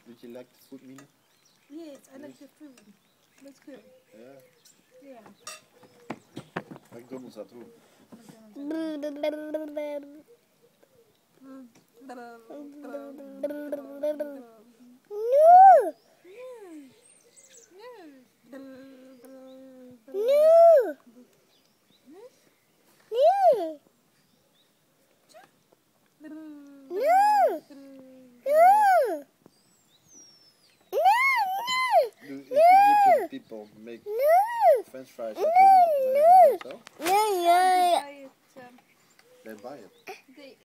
Did you like the food, Mina? Yes, I like the food. That's good. Yeah. Yeah. McDonald's at home. Do Egyptian people make French fries at home themselves? They buy it. They buy it. They